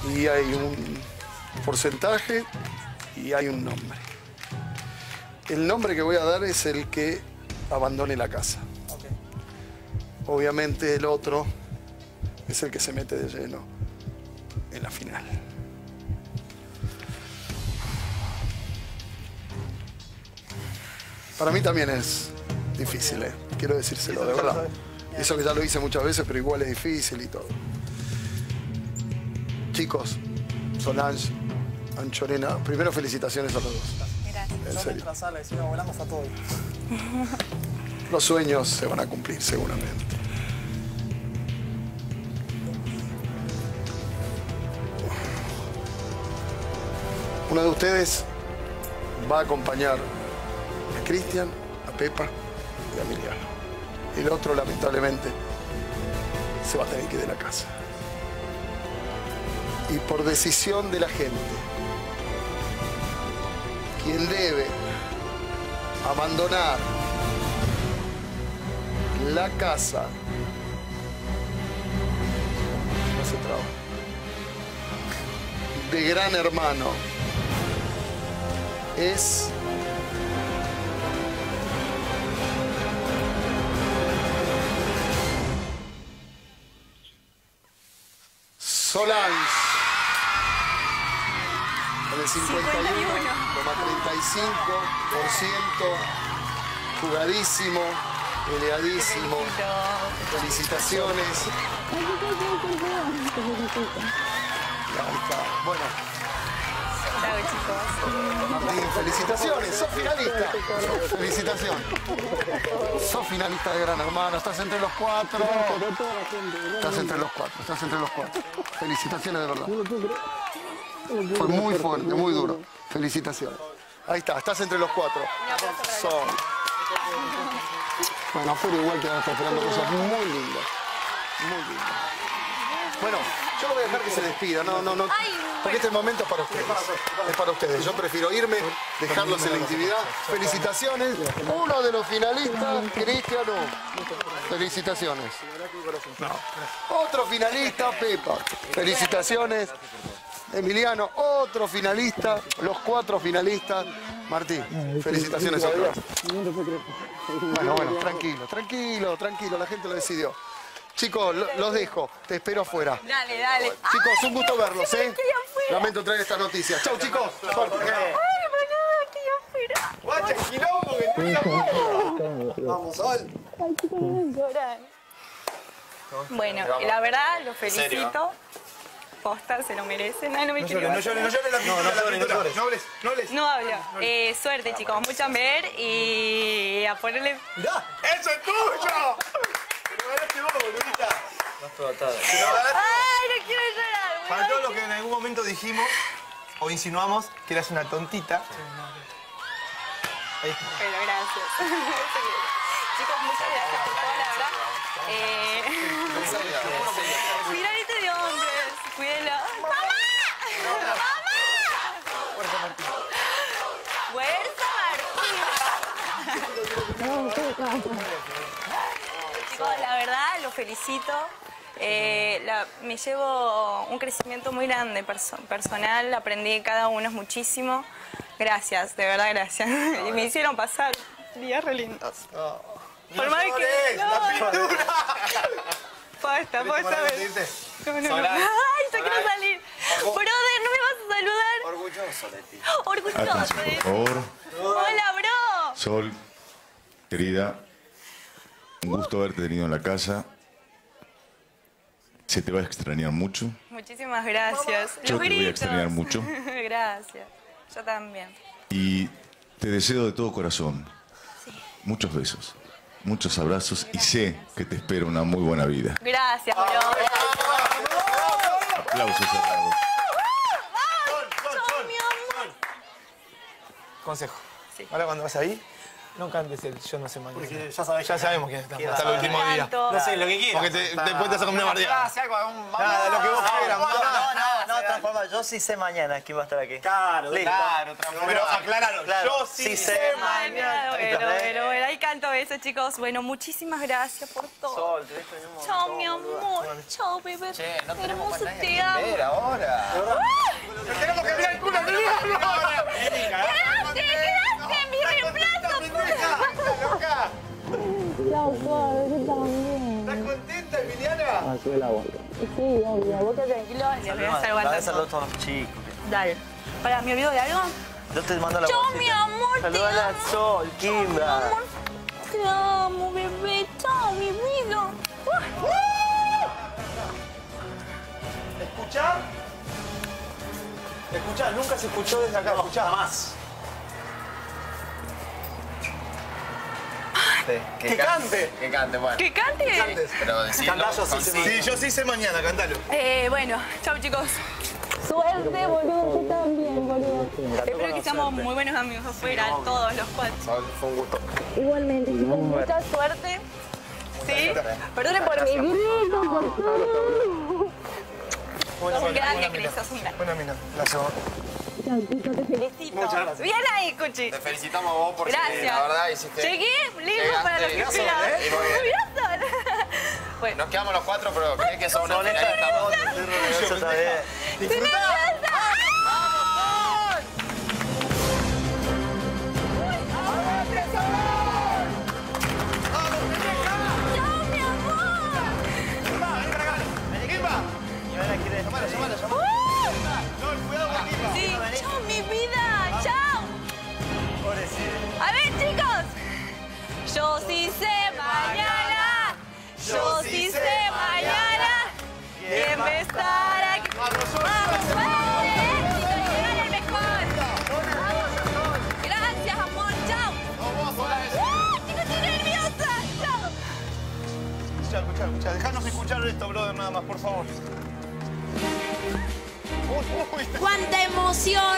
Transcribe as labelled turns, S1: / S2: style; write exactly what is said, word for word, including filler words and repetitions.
S1: Y hay un porcentaje y hay un nombre. El nombre que voy a dar es el que abandone la casa.
S2: Okay.
S1: Obviamente el otro es el que se mete de lleno en la final. Para mí también es difícil, ¿eh? Quiero decírselo, de verdad. Eso que ya lo hice muchas veces, pero igual es difícil y todo. Chicos, Solange, Anchorena, primero felicitaciones a los dos.
S3: Gracias.
S1: En serio.
S2: Nuestra sala, y si no volamos a todo.
S1: Los sueños se van a cumplir seguramente. Uno de ustedes va a acompañar a Cristian, a Pepa y a Emiliano. El otro, lamentablemente, se va a tener que ir de la casa. Y por decisión de la gente, quien debe abandonar la casa no se traba, de Gran Hermano es Solange. En el cincuenta y uno coma treinta y cinco por ciento, jugadísimo, peleadísimo. Felicitaciones. Ahí está. Bueno.
S3: Chao, chicos.
S1: Martín, felicitaciones, sos finalista. Felicitaciones. Sos finalista de Gran Hermano, estás entre los cuatro. Estás entre los cuatro, estás entre los cuatro. Felicitaciones de verdad. Fue muy fuerte, muy duro. Felicitaciones. Ahí está, estás entre los cuatro. Son. Bueno, afuera igual te van a estar esperando cosas muy lindas. Muy lindas. Bueno, yo lo voy a dejar que se despida. No, no, no. Porque este momento es para ustedes. Es para ustedes. Yo prefiero irme, dejarlos en la intimidad. Felicitaciones. Uno de los finalistas, Cristiano. Felicitaciones. Otro finalista, Pepa. Felicitaciones. Emiliano, otro finalista, los cuatro finalistas. Martín, felicitaciones otra vez. Bueno, bueno, tranquilo, tranquilo, tranquilo, la gente lo decidió. Chicos, lo, los dejo, te espero afuera.
S3: Dale, dale.
S1: Chicos,
S3: Ay,
S1: un gusto verlos, ¿eh?
S3: estoy afuera.
S1: Lamento traer estas noticias. Chau, chicos.
S3: Ay, boludo, estoy afuera.
S2: ¡Guacha, quilombo! Que no. Vamos, Sol.
S3: Ay, chicos, me voy a llorar. Bueno, la verdad, los felicito. Posta, se lo merecen. Ay, no me
S2: No
S3: quiero
S2: llores, no llores, no llores la pintura. No, no llores, no llores. No hables, no hables.
S3: No hablo. Eh, suerte, chicos. Mucho ver y a ponerle...
S2: ¡Mirá! ¡Eso es tuyo! ¡Pero ganaste vos, boludita!
S3: ¡Ay, no quiero llorar!
S2: Para todo lo que en algún momento dijimos o insinuamos que eras una tontita. Ahí está.
S3: Pero gracias. Chicos, muchas gracias por todo, la verdad. Eh... Miradito de hombres. Cuídenlo. ¡Mamá! ¡Mamá!
S2: Fuerza, Martín.
S3: ¡Fuerza, Martín! Chicos, la verdad, los felicito. Eh, la, me llevo un crecimiento muy grande perso personal. Aprendí de cada uno muchísimo. Gracias, de verdad, gracias. Y me hicieron pasar días re lindos.
S2: No.
S3: Por más que...
S2: ¡La pintura!
S3: Posta, posta. No, no, no. ¡Ay, yo quiero salir! Brother, ¿no me vas a saludar?
S2: Orgulloso de ti.
S3: Orgulloso de ti.
S4: Por favor.
S3: Hola, bro.
S4: Sol, querida, un gusto haberte tenido en la casa. Se te va a extrañar mucho.
S3: Muchísimas gracias.
S4: Yo
S3: Los
S4: te voy a
S3: gritos.
S4: extrañar mucho.
S3: Gracias. Yo también.
S4: Y te deseo de todo corazón muchos besos, muchos abrazos y sé que te espera una muy buena vida.
S3: Gracias, bro.
S4: Aplausos cerrados.
S3: ¡Vamos, mi amor!
S2: Consejo.
S3: Sí.
S2: Ahora cuando vas ahí, no cantes el Yo no sé mañana.
S5: Porque ya sabes.
S2: Ya sabemos quién está.
S5: quién
S2: Hasta el
S5: sabe.
S2: último día.
S3: Canto.
S5: No sé, lo que quieras.
S2: Porque te, después te vas a comer una bardeada.
S5: Hace algo, algún...
S2: Nada, lo que vos quieras,
S5: No,
S2: mamá.
S5: no, no, no, transforma No, yo sí sé mañana quién va a estar aquí.
S2: Claro,
S5: Listo.
S2: claro. Pero acláralo.
S5: Claro,
S2: Yo sí,
S5: sí sé
S2: sé
S5: mañana.
S3: Bueno, bueno, bueno, ahí canto eso, chicos. Bueno, muchísimas gracias por todo.
S5: Sol, te dejo en un montón,
S3: Chao, mi
S5: boluda.
S3: amor. Chao, bebé.
S6: Che, no tenemos más
S3: Hermoso,
S6: nadie a
S3: te
S6: quien
S3: amo.
S6: ver ahora.
S2: Tenemos que mirar el culo del diablo ahora.
S3: ¡Quedaste, quedaste! ¡Mi reemplazo!
S2: loca!
S3: Chao, Cor, yo también.
S2: ¿Estás contenta, Emiliana?
S3: Sí, obvio. Vos quedate tranquilo, les voy a estar
S5: Dale
S3: aguantando.
S5: saludos a todos los chicos.
S3: Dale. Para, ¿me olvido de algo?
S5: Yo te mando la
S3: Chao,
S5: bolsita.
S3: mi amor, te
S5: Saludos a la
S3: amo.
S5: Sol, Kimba.
S3: Amor, te amo, bebé. Chao, mi vida.
S2: ¿Escuchá? Escuchá, nunca se escuchó desde acá. Escuchá. Más. ¡Que cante!
S6: Que cante, bueno.
S3: ¿Que cante?
S6: Pero decilo,
S2: Cantá, yo sí sé
S6: con-
S2: mañana. Sí, yo sí sé mañana, cantalo.
S3: Eh, bueno, chao, chicos. Suerte, boludo. Yo también, boludo. Espero que seamos muy buenos amigos afuera, todos los cuatro.
S6: Fue un gusto.
S3: Igualmente, chicos, mucha suerte. ¿Sí? Perdonen por mi grito, por todo. Sos un grande, Cris, sos un grande.
S2: Bueno, mira, la llevo.
S3: Chao, chicos, te felicito.
S2: Muchas gracias.
S3: Bien ahí, Cuchi.
S6: Te felicitamos a vos porque
S3: Gracias.
S6: la verdad hiciste...
S3: Llegué lindo
S6: Llegaste,
S3: para lo que
S6: llegaste,
S3: esperaba.
S6: ¿eh? Y muy bien.
S3: Mirá, Sol. Bueno,
S6: Nos quedamos los cuatro, pero crees que son una
S5: Son
S6: final
S5: estas
S6: estamos...
S5: Estoy orgulloso también.
S3: estoy nerviosa. ¡Chao, mi amor!
S5: Ivana quiere
S2: Llamala, llamala, llamala.
S3: ¡Uh!
S2: Cuidado con Kimba.
S3: Sí, chao, mi vida. Chao. A ver, chicos. Yo sí sé mañana. Yo sí sé mañana. ¿Quién va a estar aquí? Vamos, vamos, éxito, que gane el mejor. Gracias, amor. Chao. ¡Uh! Chicos, estoy nerviosa. Chao.
S2: Escuchá, escuchá, escuchá. Dejanos escuchar esto, brother, nada más, por favor. Uy, uy,
S3: ¡Cuánta emoción!